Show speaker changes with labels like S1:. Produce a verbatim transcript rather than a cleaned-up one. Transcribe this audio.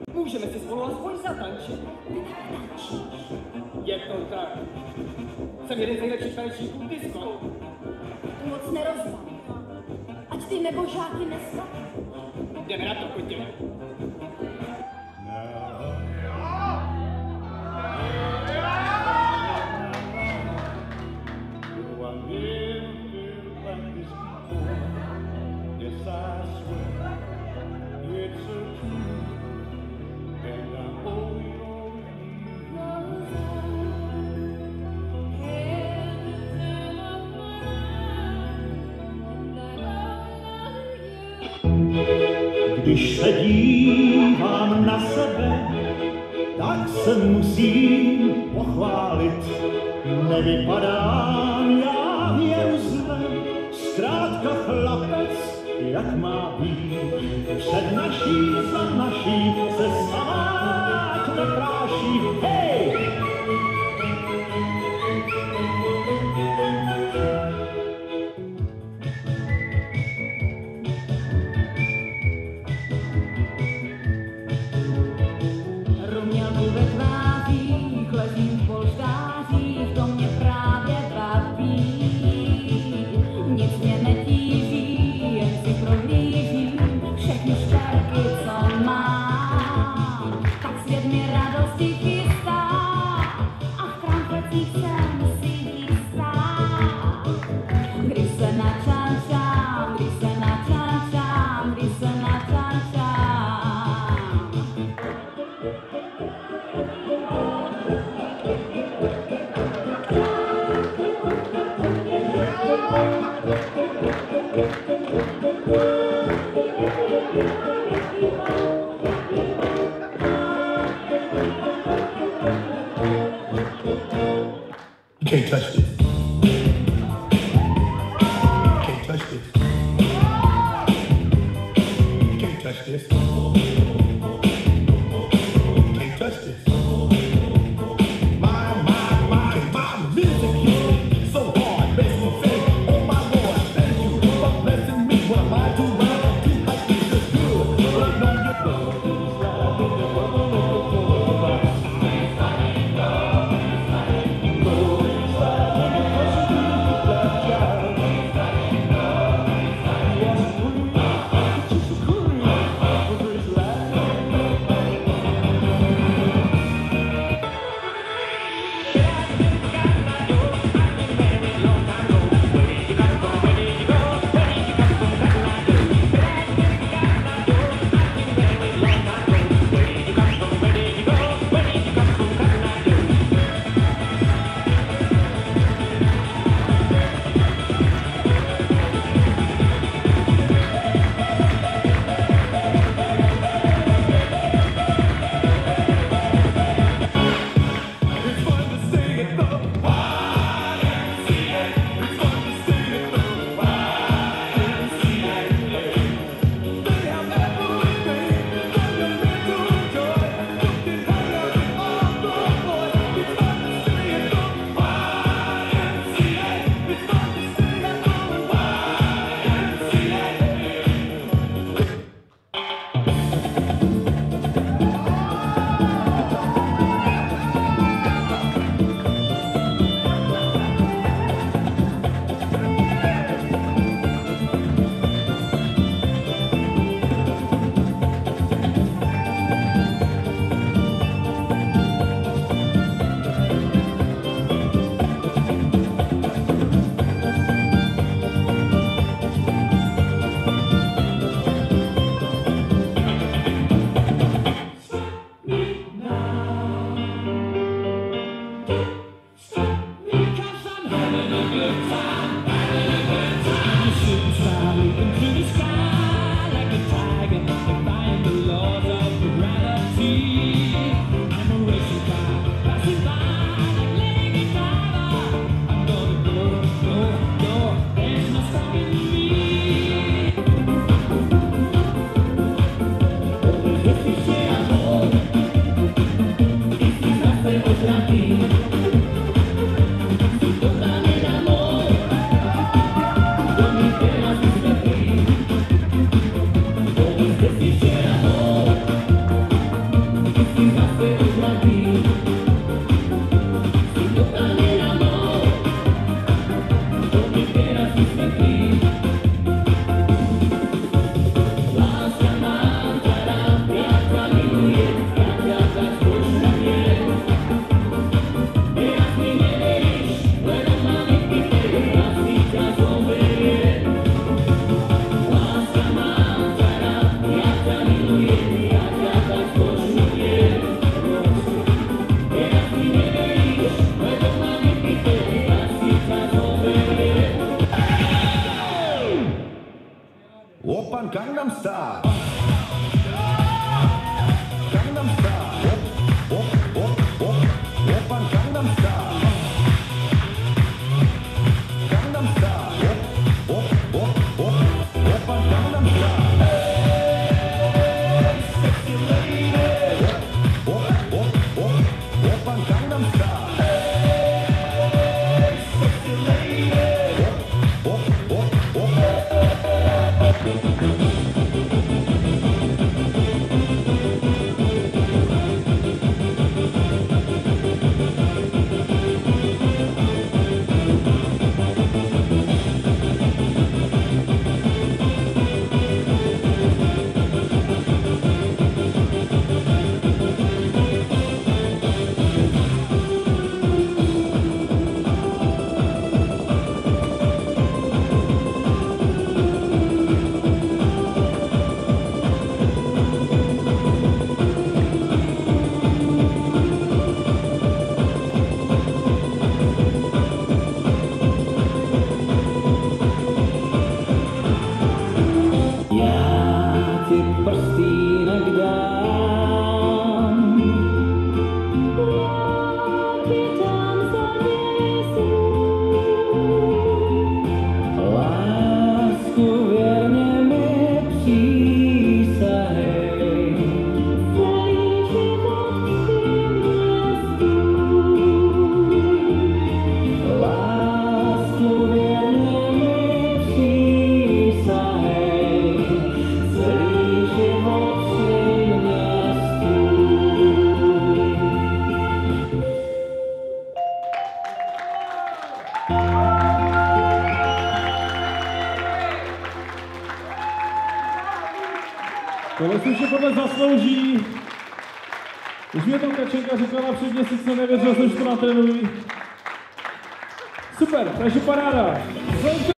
S1: Můžeme si spolu aspoň zatančit. Je to tak. Jsem jeden z nejlepších tanečníků v disco.
S2: To moc nerozvám. Ať ty nebožáky neslaví.
S1: Jdeme na to, pojďte.
S3: Když se dívám na sebe, tak se musím pochválit. Nevypadám já věuzle, zkrátka chlapec, jak má být. Před naší za naší se stát nepráší. Hej!
S4: You can't touch this. You can't touch this. You can't touch this. You can't touch this. My, my, my, my music hit so hard, makes me say, oh my Lord, thank you for blessing me. What am I too loud, too hype, this is good. But I know you're good.
S5: už se tohle zaslouží. Už mě to Kačenka říkala před měsícem, nevěřil jsem, že to natrénuji. Super, takže paráda.